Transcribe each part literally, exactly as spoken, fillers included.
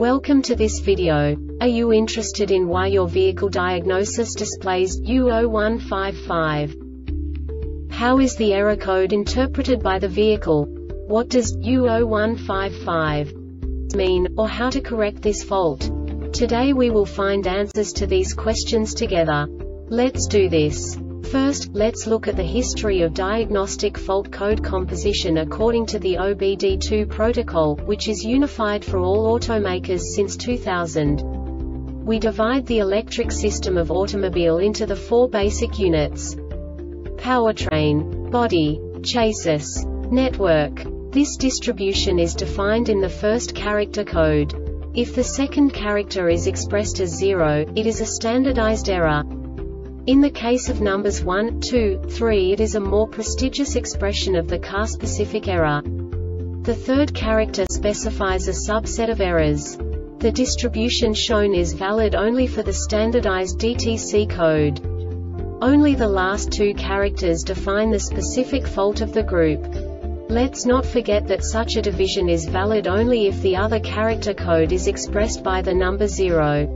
Welcome to this video. Are you interested in why your vehicle diagnosis displays U zero one five five? How is the error code interpreted by the vehicle? What does U zero one five five mean, or how to correct this fault? Today we will find answers to these questions together. Let's do this. First, let's look at the history of diagnostic fault code composition according to the O B D two protocol, which is unified for all automakers since two thousand. We divide the electric system of automobile into the four basic units: powertrain, body, chassis, network. This distribution is defined in the first character code. If the second character is expressed as zero, it is a standardized error. In the case of numbers one, two, three, it is a more prestigious expression of the car-specific error. The third character specifies a subset of errors. The distribution shown is valid only for the standardized D T C code. Only the last two characters define the specific fault of the group. Let's not forget that such a division is valid only if the other character code is expressed by the number zero.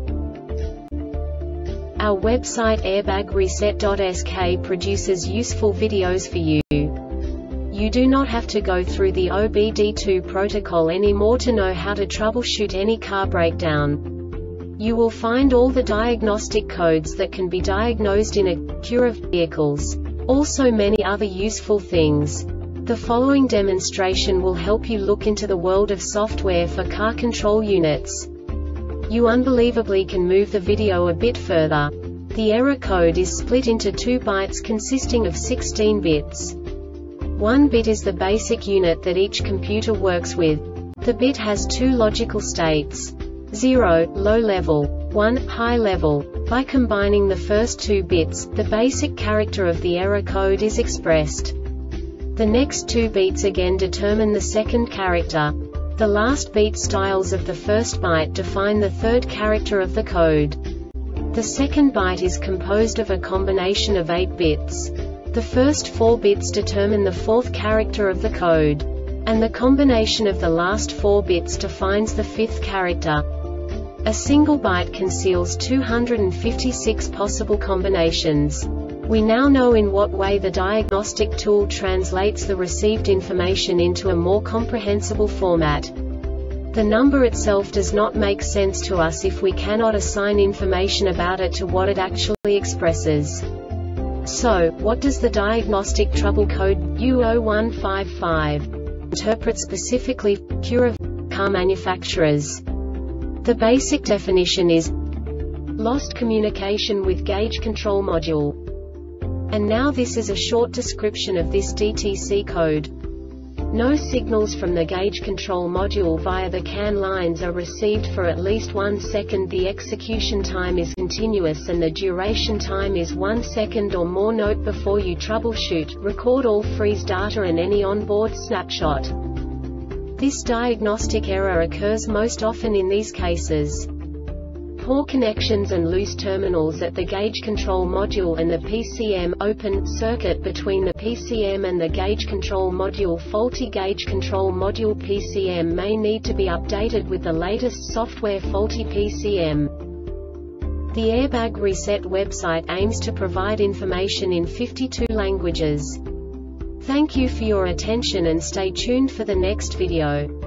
Our website airbag reset dot S K produces useful videos for you. You do not have to go through the O B D two protocol anymore to know how to troubleshoot any car breakdown. You will find all the diagnostic codes that can be diagnosed in Acura vehicles. Also many other useful things. The following demonstration will help you look into the world of software for car control units. You unbelievably can move the video a bit further. The error code is split into two bytes consisting of sixteen bits. One bit is the basic unit that each computer works with. The bit has two logical states: zero, low level, one, high level. By combining the first two bits, the basic character of the error code is expressed. The next two bits again determine the second character. The last beat styles of the first byte define the third character of the code. The second byte is composed of a combination of eight bits. The first four bits determine the fourth character of the code. And the combination of the last four bits defines the fifth character. A single byte conceals two hundred fifty-six possible combinations. We now know in what way the diagnostic tool translates the received information into a more comprehensible format. The number itself does not make sense to us if we cannot assign information about it to what it actually expresses. So, what does the diagnostic trouble code U zero one five five interpret specifically for Acura car manufacturers? The basic definition is lost communication with gauge control module. And now this is a short description of this D T C code. No signals from the gauge control module via the C A N lines are received for at least one second. The execution time is continuous and the duration time is one second or more. Note before you troubleshoot, record all freeze data and any onboard snapshot. This diagnostic error occurs most often in these cases: poor connections and loose terminals at the gauge control module and the P C M, open circuit between the P C M and the gauge control module. Faulty gauge control module P C M may need to be updated with the latest software. Faulty P C M. The Airbag Reset website aims to provide information in fifty-two languages. Thank you for your attention and stay tuned for the next video.